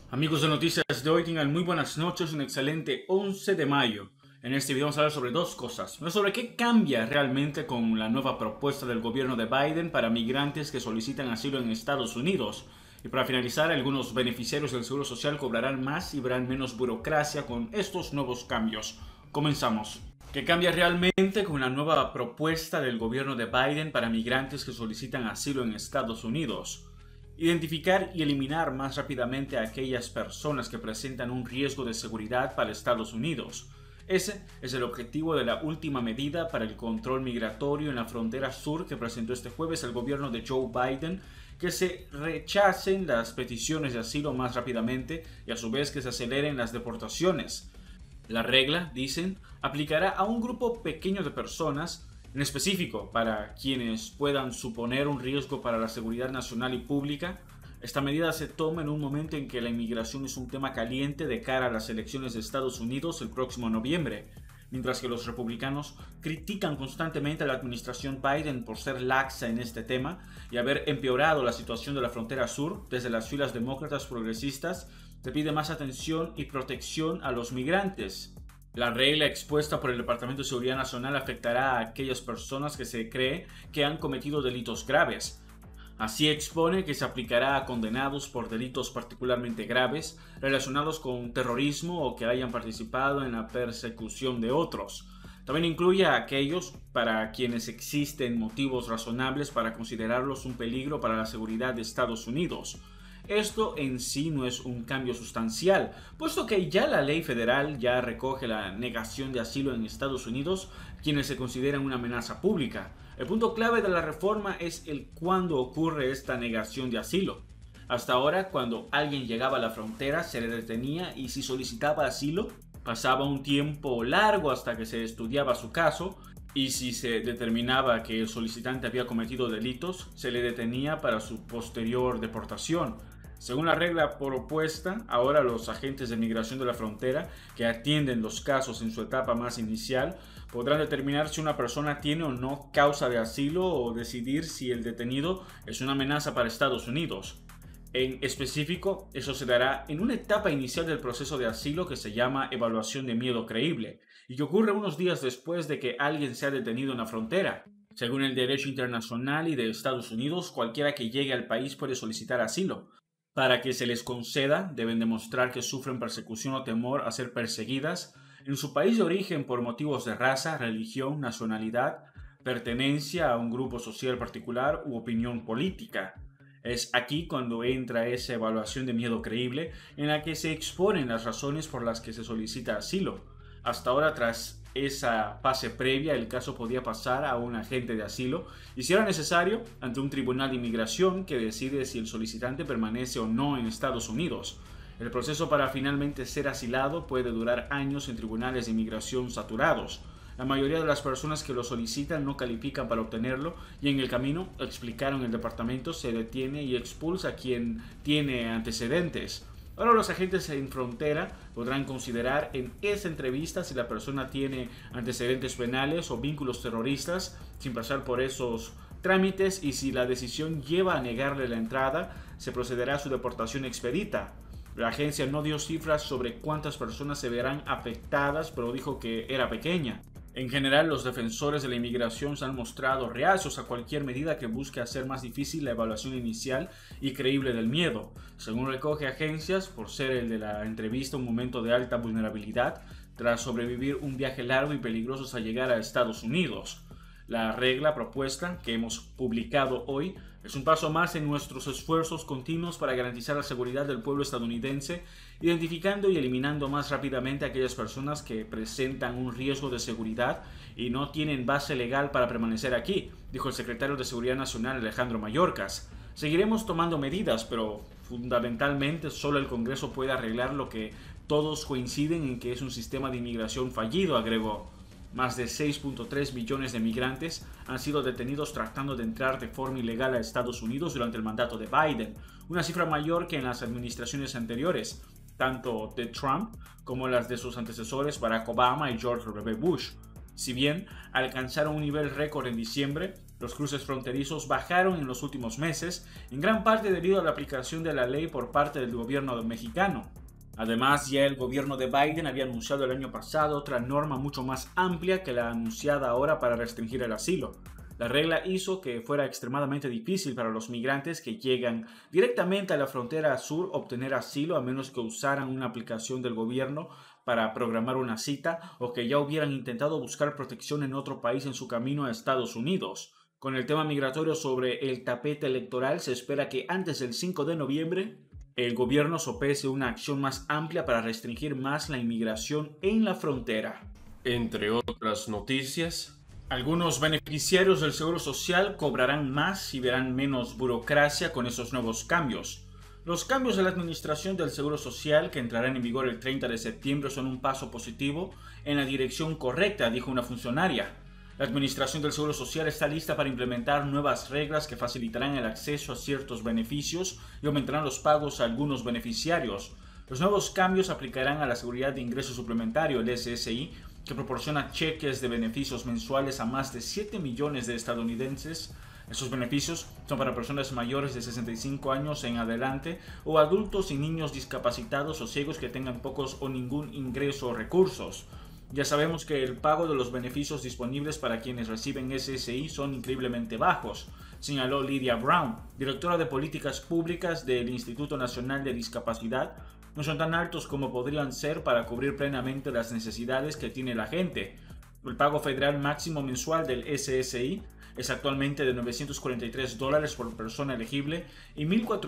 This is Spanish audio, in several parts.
Amigos de Noticias de hoy, tengan muy buenas noches, un excelente 11 de mayo. En este video vamos a hablar sobre dos cosas. Sobre qué cambia realmente con la nueva propuesta del gobierno de Biden para migrantes que solicitan asilo en Estados Unidos. Y para finalizar, algunos beneficiarios del Seguro Social cobrarán más y verán menos burocracia con estos nuevos cambios. Comenzamos. ¿Qué cambia realmente con la nueva propuesta del gobierno de Biden para migrantes que solicitan asilo en Estados Unidos? Identificar y eliminar más rápidamente a aquellas personas que presentan un riesgo de seguridad para Estados Unidos. Ese es el objetivo de la última medida para el control migratorio en la frontera sur que presentó este jueves el gobierno de Joe Biden, que se rechacen las peticiones de asilo más rápidamente y a su vez que se aceleren las deportaciones. La regla, dicen, aplicará a un grupo pequeño de personas, en específico para quienes puedan suponer un riesgo para la seguridad nacional y pública. Esta medida se toma en un momento en que la inmigración es un tema caliente de cara a las elecciones de Estados Unidos el próximo noviembre, mientras que los republicanos critican constantemente a la administración Biden por ser laxa en este tema y haber empeorado la situación de la frontera sur. Desde las filas demócratas progresistas se pide más atención y protección a los migrantes. La regla expuesta por el Departamento de Seguridad Nacional afectará a aquellas personas que se cree que han cometido delitos graves. Así expone que se aplicará a condenados por delitos particularmente graves relacionados con terrorismo o que hayan participado en la persecución de otros. También incluye a aquellos para quienes existen motivos razonables para considerarlos un peligro para la seguridad de Estados Unidos. Esto en sí no es un cambio sustancial, puesto que ya la ley federal ya recoge la negación de asilo en Estados Unidos quienes se consideran una amenaza pública. El punto clave de la reforma es el cuándo ocurre esta negación de asilo. Hasta ahora, cuando alguien llegaba a la frontera, se le detenía y si solicitaba asilo, pasaba un tiempo largo hasta que se estudiaba su caso. Y si se determinaba que el solicitante había cometido delitos, se le detenía para su posterior deportación. Según la regla propuesta, ahora los agentes de migración de la frontera que atienden los casos en su etapa más inicial podrán determinar si una persona tiene o no causa de asilo o decidir si el detenido es una amenaza para Estados Unidos. En específico, eso se dará en una etapa inicial del proceso de asilo que se llama evaluación de miedo creíble y que ocurre unos días después de que alguien sea detenido en la frontera. Según el derecho internacional y de Estados Unidos, cualquiera que llegue al país puede solicitar asilo. Para que se les conceda, deben demostrar que sufren persecución o temor a ser perseguidas en su país de origen por motivos de raza, religión, nacionalidad, pertenencia a un grupo social particular u opinión política. Es aquí cuando entra esa evaluación de miedo creíble en la que se exponen las razones por las que se solicita asilo. Hasta ahora, tras esa fase previa, el caso podía pasar a un agente de asilo y, si era necesario, ante un tribunal de inmigración que decide si el solicitante permanece o no en Estados Unidos. El proceso para finalmente ser asilado puede durar años en tribunales de inmigración saturados. La mayoría de las personas que lo solicitan no califican para obtenerlo y en el camino, explicaron el departamento, se detiene y expulsa a quien tiene antecedentes. Ahora los agentes en frontera podrán considerar en esa entrevista si la persona tiene antecedentes penales o vínculos terroristas sin pasar por esos trámites, y si la decisión lleva a negarle la entrada, se procederá a su deportación expedita. La agencia no dio cifras sobre cuántas personas se verán afectadas, pero dijo que era pequeña. En general, los defensores de la inmigración se han mostrado reacios a cualquier medida que busque hacer más difícil la evaluación inicial y creíble del miedo. Según recoge agencias, por ser el de la entrevista un momento de alta vulnerabilidad, tras sobrevivir un viaje largo y peligroso hasta llegar a Estados Unidos. La regla propuesta que hemos publicado hoy es un paso más en nuestros esfuerzos continuos para garantizar la seguridad del pueblo estadounidense, identificando y eliminando más rápidamente a aquellas personas que presentan un riesgo de seguridad y no tienen base legal para permanecer aquí, dijo el secretario de Seguridad Nacional Alejandro Mayorkas. Seguiremos tomando medidas, pero fundamentalmente solo el Congreso puede arreglar lo que todos coinciden en que es un sistema de inmigración fallido, agregó. Más de 6.3 millones de migrantes han sido detenidos tratando de entrar de forma ilegal a Estados Unidos durante el mandato de Biden, una cifra mayor que en las administraciones anteriores, tanto de Trump como las de sus antecesores Barack Obama y George W. Bush. Si bien alcanzaron un nivel récord en diciembre, Los cruces fronterizos bajaron en los últimos meses, en gran parte debido a la aplicación de la ley por parte del gobierno mexicano. Además, ya el gobierno de Biden había anunciado el año pasado otra norma mucho más amplia que la anunciada ahora para restringir el asilo. La regla hizo que fuera extremadamente difícil para los migrantes que llegan directamente a la frontera sur obtener asilo a menos que usaran una aplicación del gobierno para programar una cita o que ya hubieran intentado buscar protección en otro país en su camino a Estados Unidos. Con el tema migratorio sobre el tapete electoral, se espera que antes del 5 de noviembre el gobierno sopese una acción más amplia para restringir más la inmigración en la frontera. Entre otras noticias, algunos beneficiarios del Seguro Social cobrarán más y verán menos burocracia con esos nuevos cambios. Los cambios de la administración del Seguro Social, que entrarán en vigor el 30 de septiembre, son un paso positivo en la dirección correcta, dijo una funcionaria. La administración del Seguro Social está lista para implementar nuevas reglas que facilitarán el acceso a ciertos beneficios y aumentarán los pagos a algunos beneficiarios. Los nuevos cambios aplicarán a la Seguridad de Ingreso Suplementario, el SSI, que proporciona cheques de beneficios mensuales a más de 7 millones de estadounidenses. Estos beneficios son para personas mayores de 65 años en adelante o adultos y niños discapacitados o ciegos que tengan pocos o ningún ingreso o recursos. Ya sabemos que el pago de los beneficios disponibles para quienes reciben SSI son increíblemente bajos, señaló Lydia Brown, directora de Políticas Públicas del Instituto Nacional de Discapacidad. No son tan altos como podrían ser para cubrir plenamente las necesidades que tiene la gente. El pago federal máximo mensual del SSI es actualmente de $943 por persona elegible y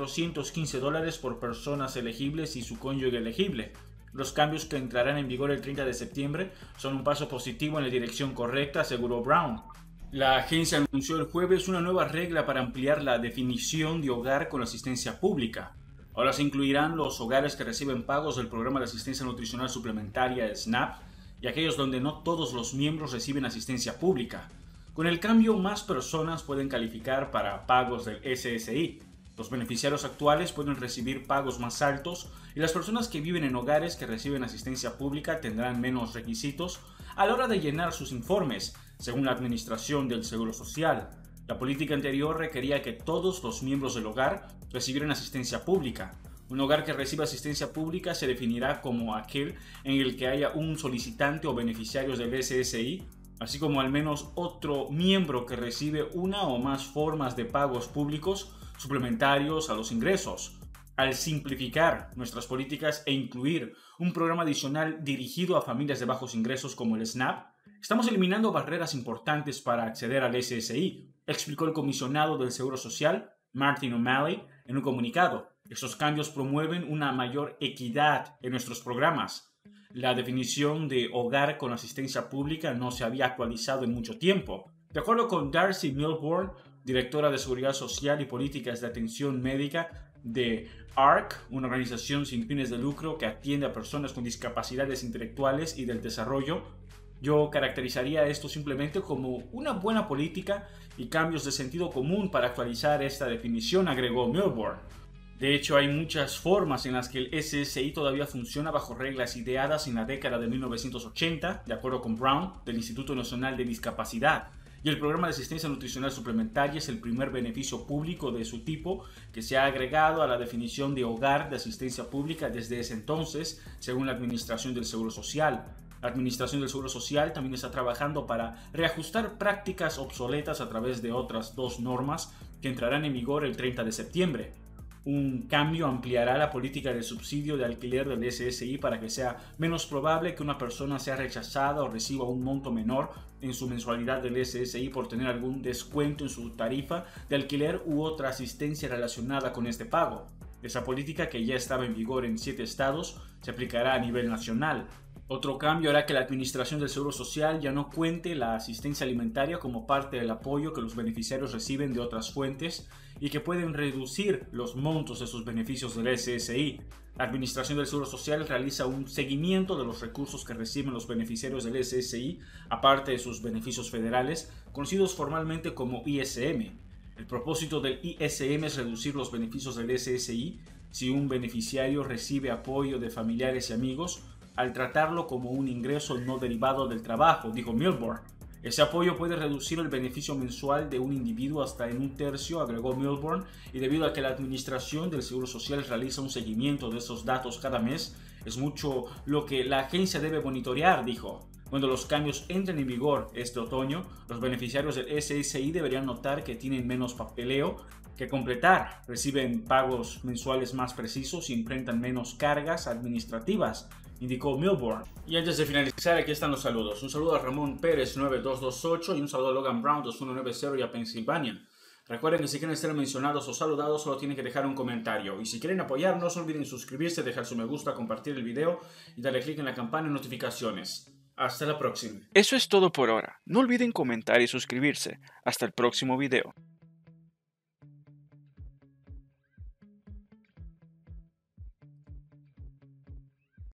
$1,415 por personas elegibles y su cónyuge elegible. Los cambios que entrarán en vigor el 30 de septiembre son un paso positivo en la dirección correcta, aseguró Brown. La agencia anunció el jueves una nueva regla para ampliar la definición de hogar con asistencia pública. Ahora se incluirán los hogares que reciben pagos del Programa de Asistencia Nutricional Suplementaria SNAP y aquellos donde no todos los miembros reciben asistencia pública. Con el cambio, más personas pueden calificar para pagos del SSI. Los beneficiarios actuales pueden recibir pagos más altos y las personas que viven en hogares que reciben asistencia pública tendrán menos requisitos a la hora de llenar sus informes, según la Administración del Seguro Social. La política anterior requería que todos los miembros del hogar recibieran asistencia pública. Un hogar que reciba asistencia pública se definirá como aquel en el que haya un solicitante o beneficiarios del SSI, así como al menos otro miembro que recibe una o más formas de pagos públicos suplementarios a los ingresos. Al simplificar nuestras políticas e incluir un programa adicional dirigido a familias de bajos ingresos como el SNAP, estamos eliminando barreras importantes para acceder al SSI, explicó el comisionado del Seguro Social, Martin O'Malley, en un comunicado. Estos cambios promueven una mayor equidad en nuestros programas. La definición de hogar con asistencia pública no se había actualizado en mucho tiempo. De acuerdo con Darcy Milburn, directora de Seguridad Social y Políticas de Atención Médica de ARC, una organización sin fines de lucro que atiende a personas con discapacidades intelectuales y del desarrollo, yo caracterizaría esto simplemente como una buena política y cambios de sentido común para actualizar esta definición, agregó Milburn. De hecho, hay muchas formas en las que el SSI todavía funciona bajo reglas ideadas en la década de 1980, de acuerdo con Brown, del Instituto Nacional de Discapacidad. Y el Programa de Asistencia Nutricional Suplementaria es el primer beneficio público de su tipo que se ha agregado a la definición de hogar de asistencia pública desde ese entonces, según la Administración del Seguro Social. La Administración del Seguro Social también está trabajando para reajustar prácticas obsoletas a través de otras dos normas que entrarán en vigor el 30 de septiembre. Un cambio ampliará la política de subsidio de alquiler del SSI para que sea menos probable que una persona sea rechazada o reciba un monto menor en su mensualidad del SSI por tener algún descuento en su tarifa de alquiler u otra asistencia relacionada con este pago. Esa política, que ya estaba en vigor en 7 estados, se aplicará a nivel nacional. Otro cambio hará que la Administración del Seguro Social ya no cuente la asistencia alimentaria como parte del apoyo que los beneficiarios reciben de otras fuentes y que pueden reducir los montos de sus beneficios del SSI. La Administración del Seguro Social realiza un seguimiento de los recursos que reciben los beneficiarios del SSI, aparte de sus beneficios federales, conocidos formalmente como ISM. El propósito del ISM es reducir los beneficios del SSI si un beneficiario recibe apoyo de familiares y amigos, al tratarlo como un ingreso no derivado del trabajo, dijo Milburn. Ese apoyo puede reducir el beneficio mensual de un individuo hasta en un tercio, agregó Milburn, y debido a que la Administración del Seguro Social realiza un seguimiento de esos datos cada mes, es mucho lo que la agencia debe monitorear, dijo. Cuando los cambios entren en vigor este otoño, los beneficiarios del SSI deberían notar que tienen menos papeleo que completar, reciben pagos mensuales más precisos y enfrentan menos cargas administrativas, indicó Milburn. Y antes de finalizar, aquí están los saludos. Un saludo a Ramón Pérez 9228 y un saludo a Logan Brown 2190 y a Pensilvania. Recuerden que si quieren ser mencionados o saludados solo tienen que dejar un comentario. Y si quieren apoyar, no se olviden suscribirse, dejar su me gusta, compartir el video y darle clic en la campana de notificaciones. Hasta la próxima. Eso es todo por ahora. No olviden comentar y suscribirse. Hasta el próximo video.